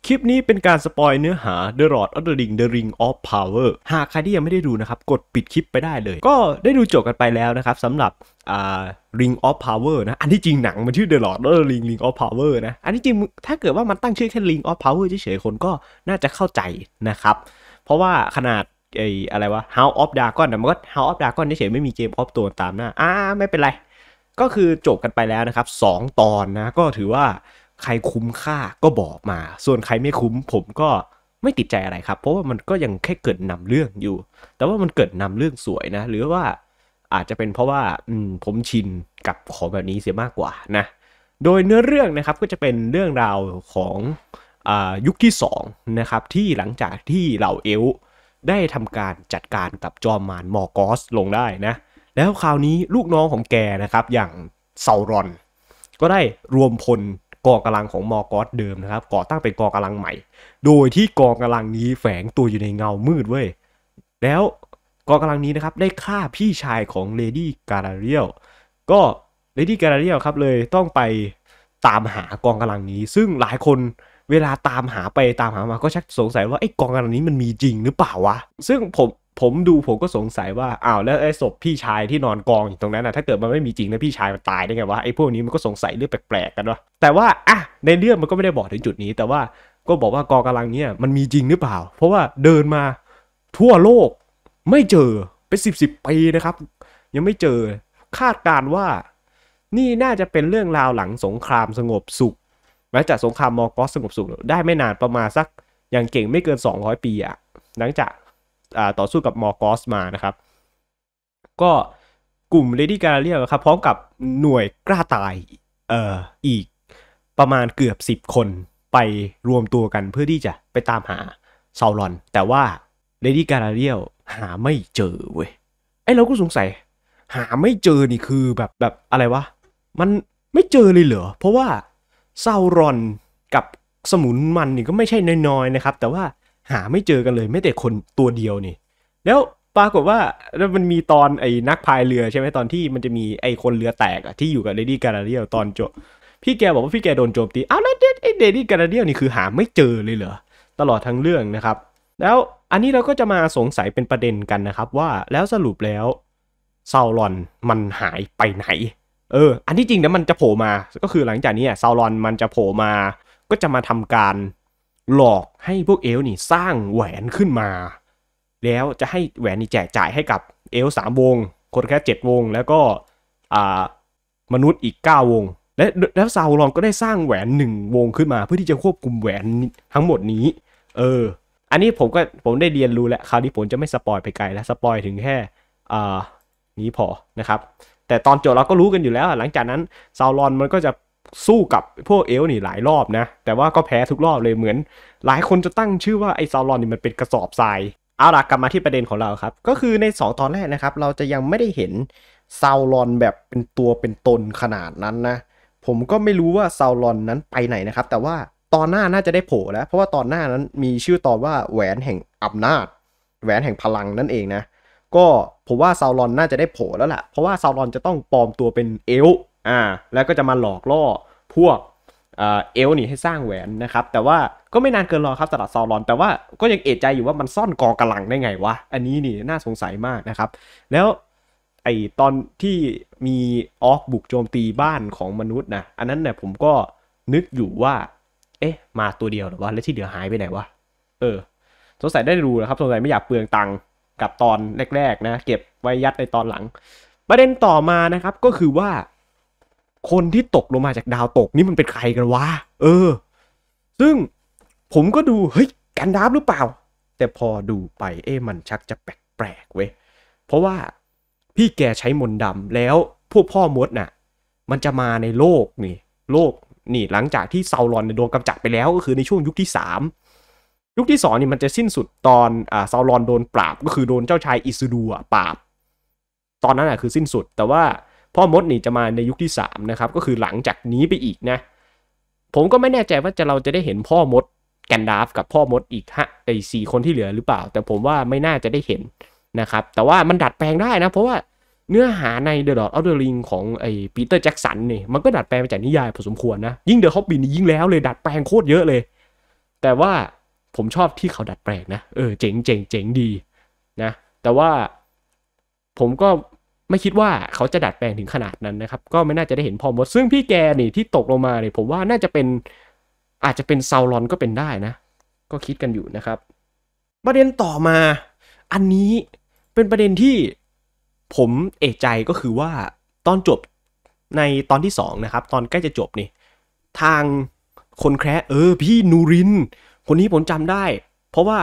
คลิปนี้เป็นการสปอยเนื้อหา The Lord of the Ring The Ring of Power หากใครที่ยังไม่ได้ดูนะครับกดปิดคลิปไปได้เลยก็ได้ดูจบกันไปแล้วนะครับสำหรับRing of Power นะอันที่จริงหนังมันชื่อ The Lord of the Ring Ring of Power นะอันที่จริงถ้าเกิดว่ามันตั้งชื่อแค่ Ring of Power เฉยๆคนก็น่าจะเข้าใจนะครับเพราะว่าขนาดอะไรวะ House of Dragon มันก็ House of Dragon เฉยๆไม่มี Game of Thrones ตามหน้าไม่เป็นไรก็คือจบกันไปแล้วนะครับ2 ตอนนะก็ถือว่าใครคุ้มค่าก็บอกมาส่วนใครไม่คุ้มผมก็ไม่ติดใจอะไรครับเพราะว่ามันก็ยังแค่เกิดนำเรื่องอยู่แต่ว่ามันเกิดนำเรื่องสวยนะหรือว่าอาจจะเป็นเพราะว่าผมชินกับของแบบนี้เสียมากกว่านะโดยเนื้อเรื่องนะครับก็จะเป็นเรื่องราวของยุคที่2นะครับที่หลังจากที่เหล่าเอลฟ์ได้ทำการจัดการกับจอมมารมอร์กอสลงได้นะแล้วคราวนี้ลูกน้องของแกนะครับอย่างซาวรอนก็ได้รวมพลกองกำลังของมอร์กอสเดิมนะครับก่อตั้งเป็นกองกำลังใหม่โดยที่กองกำลังนี้แฝงตัวอยู่ในเงามืดเว้ยแล้วกองกำลังนี้นะครับได้ฆ่าพี่ชายของเลดี้การาเรียลก็เลดี้การาเรียลครับเลยต้องไปตามหากองกำลังนี้ซึ่งหลายคนเวลาตามหาไปตามหามาก็ชักสงสัยว่าไอ้กองกำลังนี้มันมีจริงหรือเปล่าวะซึ่งผมดูผมก็สงสัยว่าแล้วไอ้ศพพี่ชายที่นอนกองอยู่ตรงนั้นนะถ้าเกิดมันไม่มีจริงแล้วพี่ชายมันตายได้ไงวะไอ้พวกนี้มันก็สงสัยเรื่องแปลกๆกันวะแต่ว่าในเรื่องมันก็ไม่ได้บอกถึงจุดนี้แต่ว่าก็บอกว่ากองกำลังเนี้ยมันมีจริงหรือเปล่าเพราะว่าเดินมาทั่วโลกไม่เจอเป็น10 ปีนะครับยังไม่เจอคาดการว่านี่น่าจะเป็นเรื่องราวหลังสงครามสงบสุขหลังจากสงครามมอร์กอสสงบสุขได้ไม่นานประมาณสักอย่างเก่งไม่เกิน200 ปีหลังจากต่อสู้กับมอร์กอสมานะครับก็กลุ่มเลดี้การาเรียลครับพร้อมกับหน่วยกล้าตายอีกประมาณเกือบ10 คนไปรวมตัวกันเพื่อที่จะไปตามหาซาวรอนแต่ว่าเลดี้การาเรียลหาไม่เจอเว้ยเราก็สงสัยหาไม่เจอนี่คือแบบอะไรวะมันไม่เจอเลยเหรอเพราะว่าซาวรอนกับสมุนมันนี่ก็ไม่ใช่น้อยๆนะครับแต่ว่าหาไม่เจอกันเลยไม่แต่คนตัวเดียวนี่แล้วปรากฏว่าแล้วมันมีตอนไอ้นักพายเรือใช่ไหมตอนที่มันจะมีไอ้คนเรือแตกที่อยู่กับเลดี้การาเรียลตอนจบพี่แกบอกว่าพี่แกโดนโจมตีแล้วไอ้เลดี้การาเรียลนี่คือหาไม่เจอเลยเหรอตลอดทั้งเรื่องนะครับแล้วอันนี้เราก็จะมาสงสัยเป็นประเด็นกันนะครับว่าแล้วสรุปแล้วซาวรอนมันหายไปไหนอันที่จริงนะมันจะโผล่มาก็คือหลังจากนี้ซาวรอนมันจะโผล่มาก็จะมาทำการหลอกให้พวกเอลนี่สร้างแหวนขึ้นมาแล้วจะให้แหวนนี่แจกจ่ายให้กับเอล3 วงคนแค่7 วงแล้วก็มนุษย์อีก9 วงแล้วซาวรอนก็ได้สร้างแหวน1 วงขึ้นมาเพื่อที่จะควบคุมแหวนทั้งหมดนี้อันนี้ผมได้เรียนรู้แล้วคราวนี้ผมจะไม่สปอยไปไกลแล้วสปอยถึงแค่นี้พอนะครับแต่ตอนจบเราก็รู้กันอยู่แล้วหลังจากนั้นซาวรอนมันก็จะสู้กับพวกเอลนี่หลายรอบนะแต่ว่าก็แพ้ทุกรอบเลยเหมือนหลายคนจะตั้งชื่อว่าไอ้ซาวรอนนี่มันเป็นกระสอบทรายเอาล่ะกลับมาที่ประเด็นของเราครับก็คือใน2 ตอนแรกนะครับเราจะยังไม่ได้เห็นซาวรอนแบบเป็นตัวเป็นตนขนาดนั้นนะผมก็ไม่รู้ว่าซาวรอนนั้นไปไหนนะครับแต่ว่าตอนหน้าน่าจะได้โผล่แล้วเพราะว่าตอนหน้านั้นมีชื่อตอนว่าแหวนแห่งอำนาจแหวนแห่งพลังนั่นเองนะก็ผมว่าซาวรอนน่าจะได้โผล่แล้วแหละเพราะว่าซาวรอนจะต้องปลอมตัวเป็นเอลฟ์แล้วก็จะมาหลอกล่อพวกเอลนี่ให้สร้างแหวนนะครับแต่ว่าก็ไม่นานเกินรอครับสำหรับซาวรอนแต่ว่าก็ยังเอะใจอยู่ว่ามันซ่อนกองกำลังได้ไงวะอันนี้นี่น่าสงสัยมากนะครับแล้วตอนที่มีออกบุกโจมตีบ้านของมนุษย์นะอันนั้นเนี่ยผมก็นึกอยู่ว่ามาตัวเดียวหรือว่าแล้วที่เหลือหายไปไหนวะสงสัยได้รู้นะครับสงสัยไม่อยากเปลืองตังค์กับตอนแรกๆนะเก็บไว้ยัดในตอนหลังประเด็นต่อมานะครับก็คือว่าคนที่ตกลงมาจากดาวตกนี่มันเป็นใครกันวะซึ่งผมก็ดูเฮ้ยแกนดาฟหรือเปล่าแต่พอดูไปมันชักจะแปลกๆเว้ยเพราะว่าพี่แกใช้มนต์ดำแล้วพวกพ่อมดน่ะมันจะมาในโลกนี่หลังจากที่ซาวรอนโดนกำจัดไปแล้วก็คือในช่วงยุคที่3ยุคที่2นี่มันจะสิ้นสุดตอนซาวรอนโดนปราบก็คือโดนเจ้าชายอิซูดูปราบตอนนั้นคือสิ้นสุดแต่ว่าพ่อมดนี่จะมาในยุคที่3นะครับก็คือหลังจากนี้ไปอีกนะผมก็ไม่แน่ใจว่าเราจะได้เห็นพ่อมดแกนดาฟกับพ่อมดอีก4 คนที่เหลือหรือเปล่าแต่ผมว่าไม่น่าจะได้เห็นนะครับแต่ว่ามันดัดแปลงได้นะเพราะว่าเนื้อหาใน The Lord of the Ring ของปีเตอร์แจ็กสันนี่มันก็ดัดแปลงมาจากนิยายพอสมควรนะยิ่ง The Hobbit นี่ยิ่งแล้วเลยดัดแปลงโคตรเยอะเลยแต่ว่าผมชอบที่เขาดัดแปลงนะเจ๋งเจ๋งเจ๋งดีนะแต่ว่าผมก็ไม่คิดว่าเขาจะดัดแปลงถึงขนาดนั้นนะครับก็ไม่น่าจะได้เห็นพ่อมดซึ่งพี่แกนี่ที่ตกลงมาเนี่ยผมว่าน่าจะเป็นอาจจะเป็นซาวรอนก็เป็นได้นะก็คิดกันอยู่นะครับประเด็นต่อมาอันนี้เป็นประเด็นที่ผมเอกใจก็คือว่าตอนจบในตอนที่2นะครับตอนใกล้จะจบนี่ทางคนแคร์พี่นูรินคนนี้ผมจำได้เพราะว่า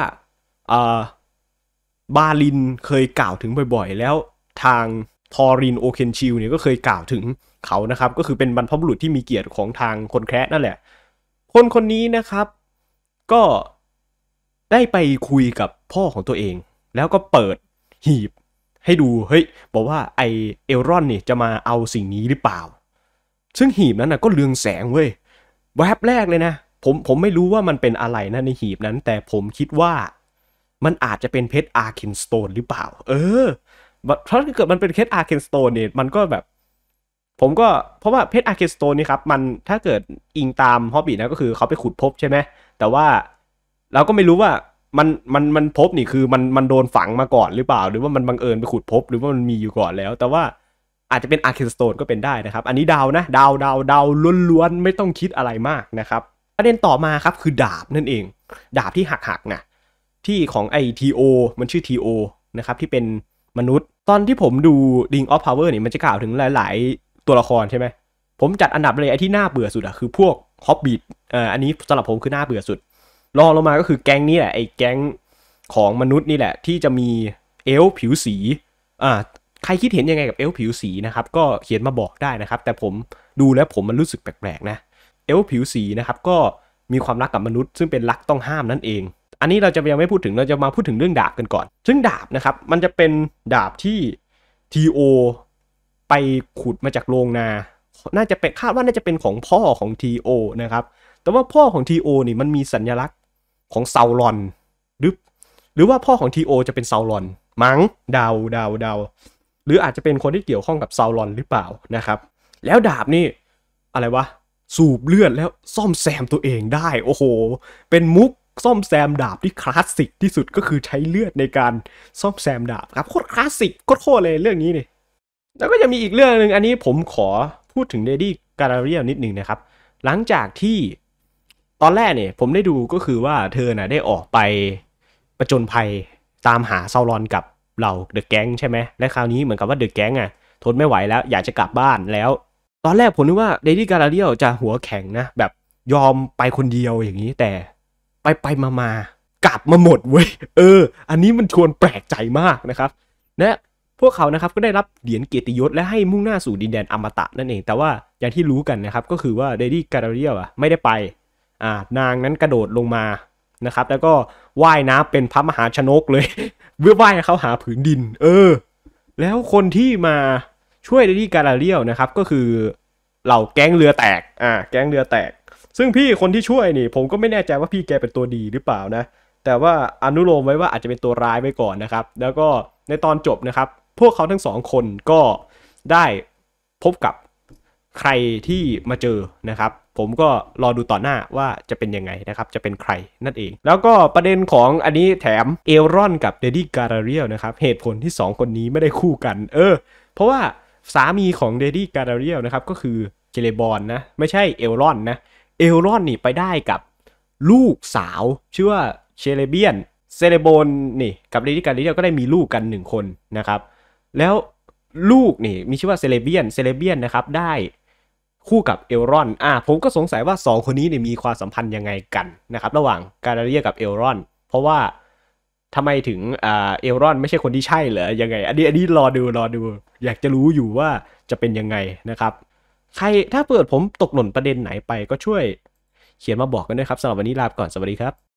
บาลินเคยกล่าวถึงบ่อยๆแล้วทางทอรินโอเคนชิลเนี่ยก็เคยกล่าวถึงเขานะครับก็คือเป็นบรรพบุรุษที่มีเกียรติของทางคนแคร์นั่นแหละคนนี้นะครับก็ได้ไปคุยกับพ่อของตัวเองแล้วก็เปิดหีบให้ดูเฮ้ยบอกว่าไอเอลรอนนี่จะมาเอาสิ่งนี้หรือเปล่าซึ่งหีบนั้นนะก็เรืองแสงเว้ยแวบแรกเลยนะผมไม่รู้ว่ามันเป็นอะไรนะในหีบนั้นแต่ผมคิดว่ามันอาจจะเป็นเพชรอาร์เคนสโตนหรือเปล่าเพราะถ้าเกิดมันเป็นเพชรอาร์เคนสโตนเนี่ยมันก็แบบผมก็เพราะว่าเพชรอาร์เคนสโตนนี่ครับมันถ้าเกิดอิงตามฮอบบี้นะก็คือเขาไปขุดพบใช่ไหมแต่ว่าเราก็ไม่รู้ว่ามันพบนี่คือมันโดนฝังมาก่อนหรือเปล่าหรือว่ามันบังเอิญไปขุดพบหรือว่ามันมีอยู่ก่อนแล้วแต่ว่าอาจจะเป็นอาร์เคนสโตนก็เป็นได้นะครับอันนี้เดานะเดาล้วนๆไม่ต้องคิดอะไรมากนะครับประเด็นต่อมาครับคือดาบนั่นเองดาบที่หักนะที่ของไอทีโอมันชื่อทีโอนะครับที่เป็นมนุษย์ตอนที่ผมดู Ring of Power นี่มันจะกล่าวถึงหลายๆตัวละครใช่ไหมผมจัดอันดับเลยไอที่น่าเบื่อสุดอะคือพวกฮอบบิทอันนี้สำหรับผมคือน่าเบื่อสุดรองลงมาก็คือแก๊งนี้แหละไอ้แก๊งของมนุษย์นี่แหละที่จะมีเอลฟ์ผิวสีใครคิดเห็นยังไงกับเอลฟ์ผิวสีนะครับก็เขียนมาบอกได้นะครับแต่ผมดูแล้วผมมันรู้สึกแปลกๆนะเอลฟ์ผิวสีนะครับก็มีความรักกับมนุษย์ซึ่งเป็นรักต้องห้ามนั่นเองอันนี้เราจะยังไม่พูดถึงเราจะมาพูดถึงเรื่องดาบกันก่อนซึ่งดาบนะครับมันจะเป็นดาบที่ทีโอไปขุดมาจากโรงนาน่าจะเป็นคาดว่าน่าจะเป็นของพ่อของทีโอนะครับแต่ว่าพ่อของทีโอนี่มันมีสัญลักษณ์ของซาวรอนหรือว่าพ่อของทีโอจะเป็นซาวรอนมั้งเดาหรืออาจจะเป็นคนที่เกี่ยวข้องกับซาวรอนหรือเปล่านะครับแล้วดาบนี่อะไรวะสูบเลือดแล้วซ่อมแซมตัวเองได้โอ้โหเป็นมุกซ่อมแซมดาบที่คลาสสิกที่สุดก็คือใช้เลือดในการซ่อมแซมดาบครับโคตรคลาสสิกโคตรเลยเรื่องนี้นี่แล้วก็จะมีอีกเรื่องนึงอันนี้ผมขอพูดถึงเดดี้การาเรียลนิดนึงนะครับหลังจากที่ตอนแรกเนี่ยผมได้ดูก็คือว่าเธอน่ะได้ออกไปประจนภัยตามหาซาวรอนกับเหล่าเดอะแก๊งใช่ไหมและคราวนี้เหมือนกับว่าเดอะแก๊งทนไม่ไหวแล้วอยากจะกลับบ้านแล้วตอนแรกผมนึกว่าเดดี้การาเรียลจะหัวแข็งนะแบบยอมไปคนเดียวอย่างนี้แต่ไปมากลับมาหมดเว้ยอันนี้มันชวนแปลกใจมากนะครับและพวกเขานะครับก็ได้รับเหรียญเกียรติยศและให้มุ่งหน้าสู่ดินแดนอมตะนั่นเองแต่ว่าอย่างที่รู้กันนะครับก็คือว่าเดดี้การาเรียลไม่ได้ไปนางนั้นกระโดดลงมานะครับแล้วก็ว่ายน้ำเป็นพระมหาชนกเลยเพื่อว่ายเขาหาผืนดินแล้วคนที่มาช่วยเดดี้การาเรียลนะครับก็คือเหล่าแก๊งเรือแตกแก๊งเรือแตกซึ่งพี่คนที่ช่วยนี่ผมก็ไม่แน่ใจว่าพี่แกเป็นตัวดีหรือเปล่านะแต่ว่าอนุโลมไว้ว่าอาจจะเป็นตัวร้ายไว้ก่อนนะครับแล้วก็ในตอนจบนะครับพวกเขาทั้งสองคนก็ได้พบกับใครที่มาเจอนะครับผมก็รอดูต่อหน้าว่าจะเป็นยังไงนะครับจะเป็นใครนั่นเองแล้วก็ประเด็นของอันนี้แถมเอลรอนกับเดดี้การาเรียลนะครับเหตุผลที่2คนนี้ไม่ได้คู่กันเพราะว่าสามีของเดดี้การาเรียลนะครับก็คือเจเลบอนนะไม่ใช่เอลรอนนะเอลรอนนี่ไปได้กับลูกสาวชื่อว่าเชเลเบียนเซเลโบนนี่กับเดดี้การาเรียลก็ได้มีลูกกัน1คนนะครับแล้วลูกนี่มีชื่อว่าเซเลเบียนนะครับได้คู่กับเอลรอนผมก็สงสัยว่า2คนนี้เนี่ยมีความสัมพันธ์ยังไงกันนะครับระหว่างการาเรียกับเอลรอนเพราะว่าทำไมถึงเอลรอนไม่ใช่คนที่ใช่เหรอยังไงอันนี้รอดูอยากจะรู้อยู่ว่าจะเป็นยังไงนะครับใครถ้าเปิดผมตกหล่นประเด็นไหนไปก็ช่วยเขียนมาบอกกันด้วยครับสำหรับวันนี้ลาไปก่อนสวัสดีครับ